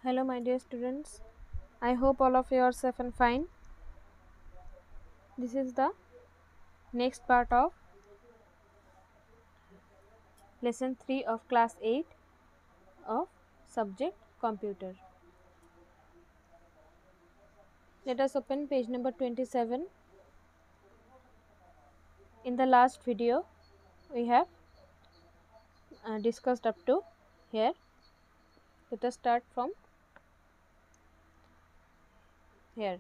Hello my dear students, I hope all of you are safe and fine. This is the next part of lesson 3 of class 8 of subject computer. Let us open page number 27. In the last video we have discussed up to here. Let us start from here.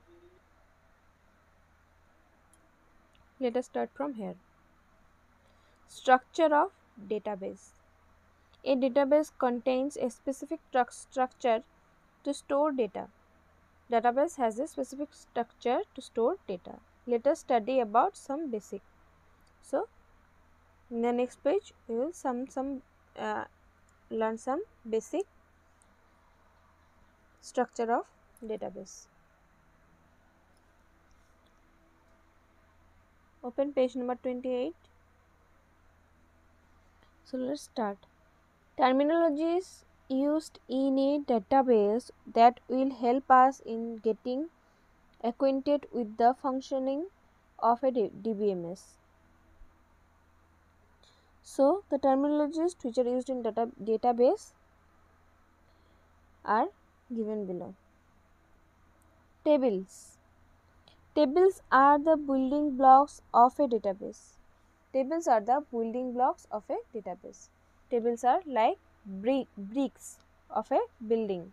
Let us start from here. Structure of database. A database contains a specific structure to store data. Database has a specific structure to store data. Let us study about some basic. So, in the next page we will learn some basic structure of database. Open page number 28. So, let us start. Terminologies used in a database that will help us in getting acquainted with the functioning of a DBMS. So, the terminologies which are used in database are given below. Tables. Tables are the building blocks of a database. Tables are the building blocks of a database. Tables are like bricks of a building.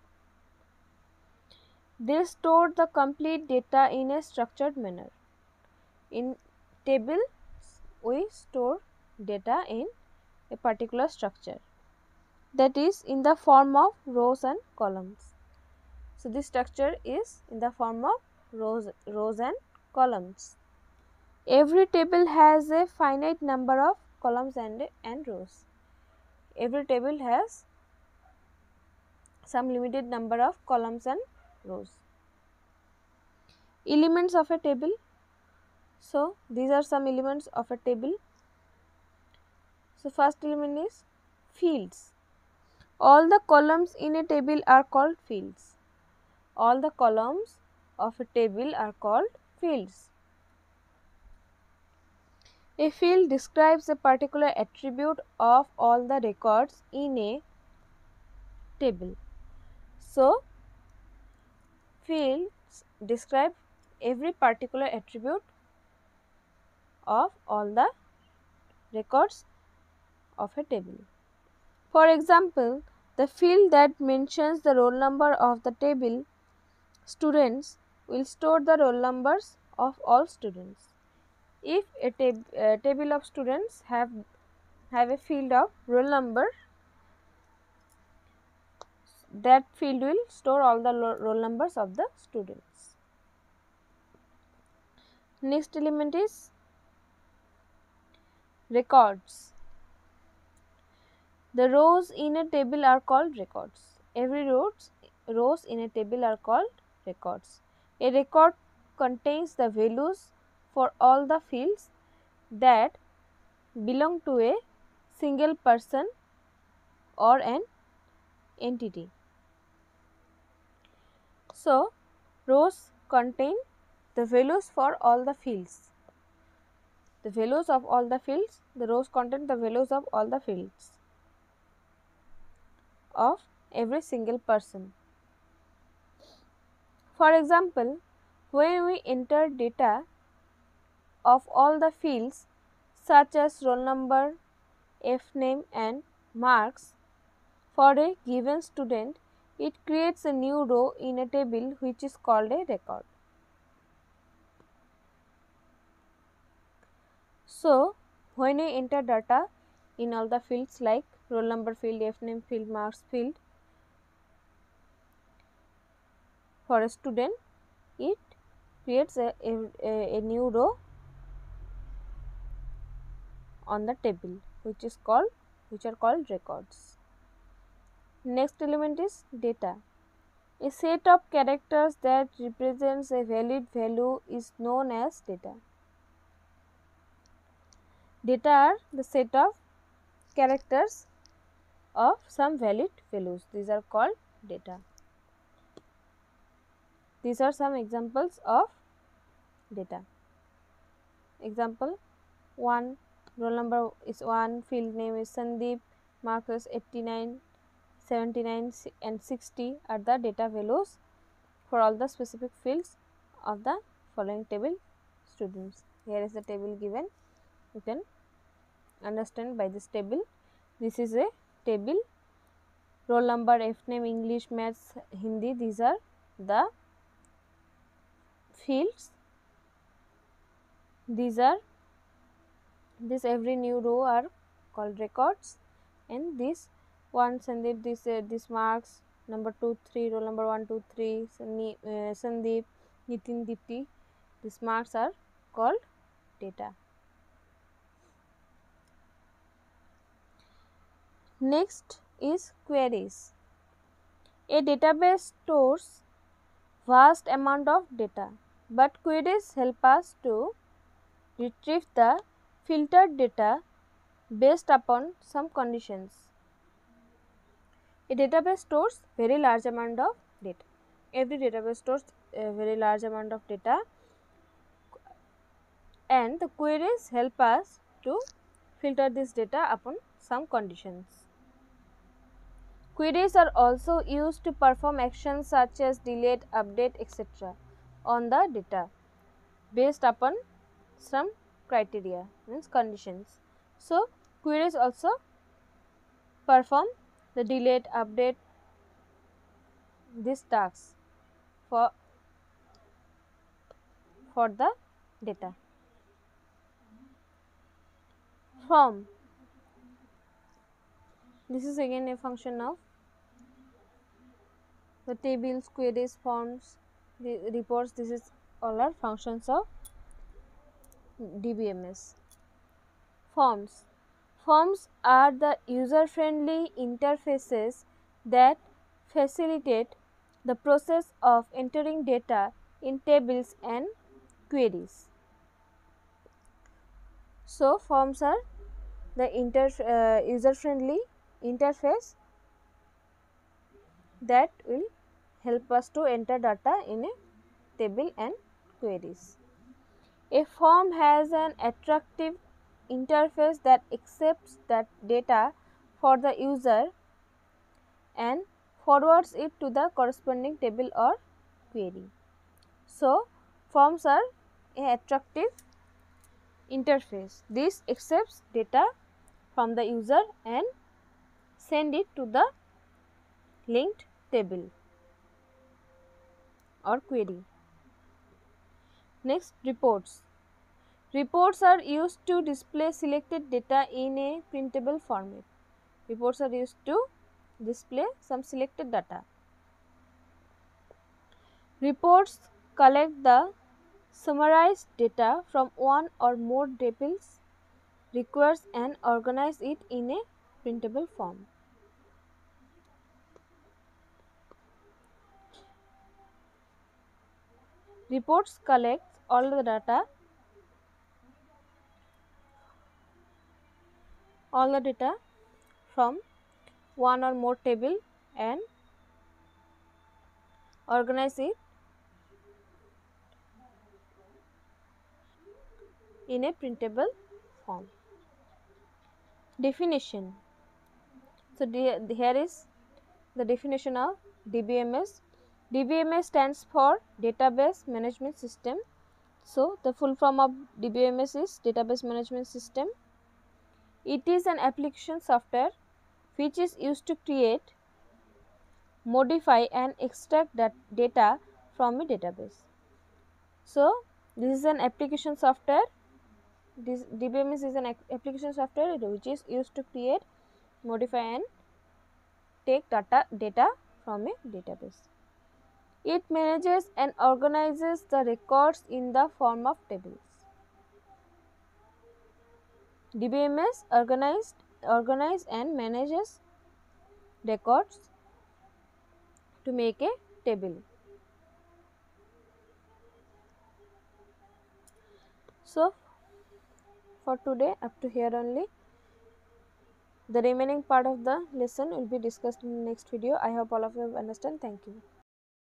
They store the complete data in a structured manner. In table, we store data in a particular structure, that is in the form of rows and columns. So, this structure is in the form of rows and columns. Every table has a finite number of columns and rows. Every table has some limited number of columns and rows. Elements of a table. So, these are some elements of a table. So, first element is fields. All the columns in a table are called fields. All the columns of a table are called fields. A field describes a particular attribute of all the records in a table. So, fields describe every particular attribute of all the records of a table. For example, the field that mentions the roll number of the table students will store the roll numbers of all students. If a table of students have a field of roll number, that field will store all the roll numbers of the students. Next element is records. The rows in a table are called records. Every rows in a table are called records. A record contains the values for all the fields that belong to a single person or an entity. So, rows contain the values for all the fields. The values of all the fields, the rows contain the values of all the fields of every single person. For example, when we enter data of all the fields such as roll number, F name and marks for a given student, it creates a new row in a table which is called a record. So, when we enter data in all the fields like roll number field, F name field, marks field for a student, it creates a new row on the table which are called records. Next element is data. A set of characters that represents a valid value is known as data. Data are the set of characters of some valid values. These are called data. These are some examples of data. Example 1, roll number is 1, field name is Sandeep, marks 89, 79 and 60 are the data values for all the specific fields of the following table students. Here is the table given, you can understand by this table. This is a table, roll number, F name, English, Maths, Hindi, these are the fields. These are this every new row are called records, and this one Sandeep, this marks number 2 3, roll number 1 2 3, Sandeep, Nitin, Dipti, these marks are called data. Next is queries. A database stores vast amount of data, but queries help us to retrieve the filtered data based upon some conditions. A database stores very large amount of data. Every database stores a very large amount of data, and the queries help us to filter this data upon some conditions. Queries are also used to perform actions such as delete, update, etc. on the data based upon some criteria, means conditions. So, queries also perform the delete, update, these tasks for the data. From, this is again a function of the tables, queries, forms, the reports. This is all are functions of DBMS. Forms. Forms are the user-friendly interfaces that facilitate the process of entering data in tables and queries. So, forms are the user-friendly interface that will help us to enter data in a table and queries. A form has an attractive interface that accepts that data for the user and forwards it to the corresponding table or query. So, forms are an attractive interface. This accepts data from the user and send it to the linked table or query. Next, reports. Reports are used to display selected data in a printable format. Reports are used to display some selected data. Reports collect the summarized data from one or more tables, requires and organize it in a printable form. Reports collect all the data from one or more table and organize it in a printable form. Definition. So, here is the definition of DBMS. DBMS stands for Database Management System. So, the full form of DBMS is Database Management System. It is an application software which is used to create, modify and extract that data from a database. So, this is an application software. This DBMS is an application software which is used to create, modify and take data from a database. It manages and organizes the records in the form of tables. DBMS organize and manages records to make a table. So, for today up to here only. The remaining part of the lesson will be discussed in the next video. I hope all of you understand. Thank you.